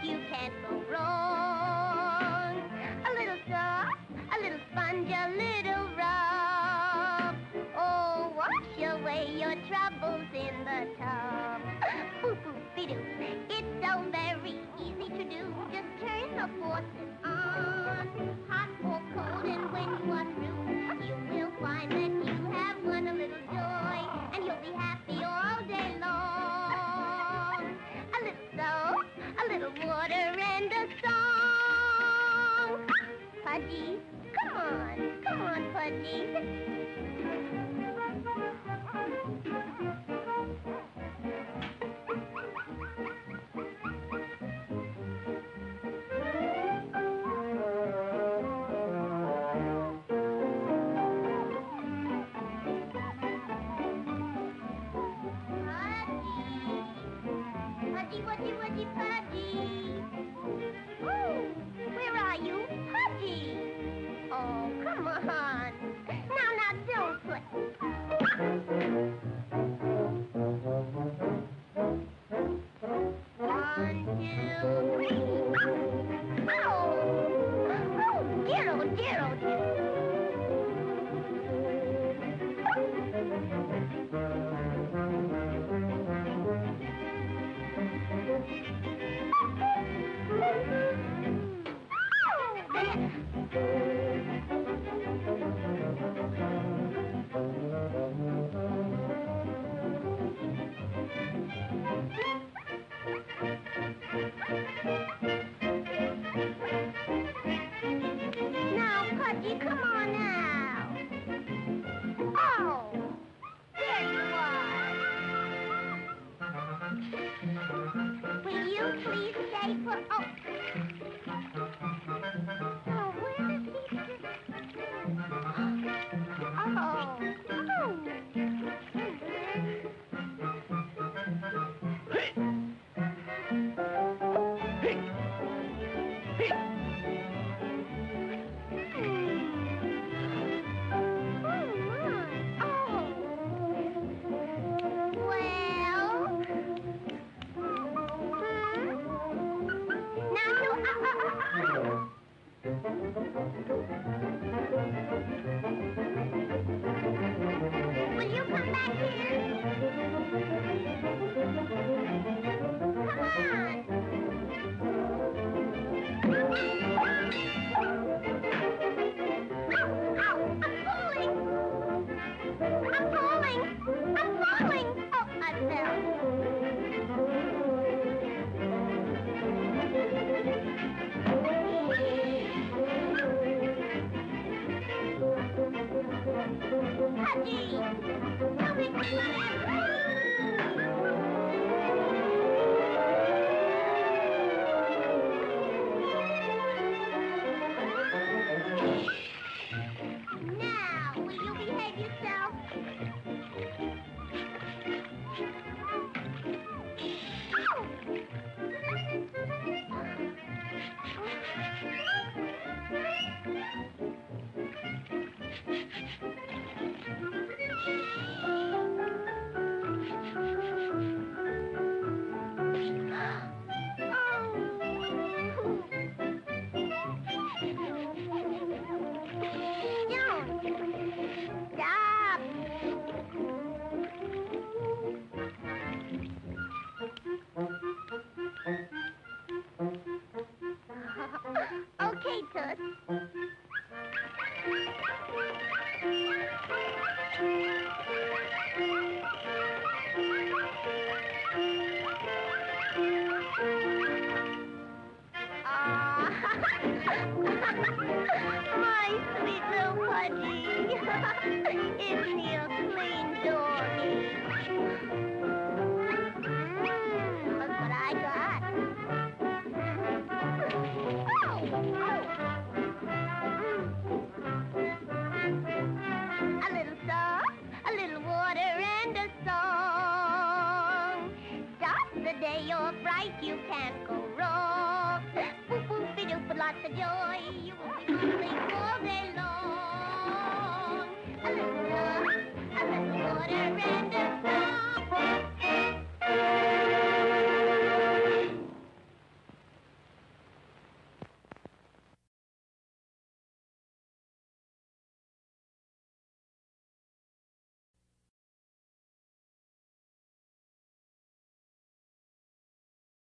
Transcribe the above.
you can't go wrong. A little soft, a little sponge, a little rub. Oh, wash away your troubles in the tub. Boop-boop-be-doo. It's so very easy to do. Just turn the faucet on, hot or cold, and when you are through, you will find that you have won a little joy, and you'll be happy all day long. A little soap, a little water, and a song. Pudgy, come on, Pudgy. Pudgy, Pudgy. Oh, where are you? Pudgy. Oh, come on. Now, don't put... 1, 2, 3. Oh, dear, oh, dear, oh, dear. Now, Pudgy, come on now. Oh, there you are. Will you please stay for... Oh, where is he? Will you come back here? Come on. Ow, I'm falling. Oh, I fell. Pudgy, help me, Now, will you behave yourself? Okay, Toots. My sweet little Pudgy. Isn't he a clean doggy? Look what I got. A little salt, a little water, and a song. Start the day off right, you can't go wrong. Boop, boop, be doop, with lots of joy. You will be smiling all day long.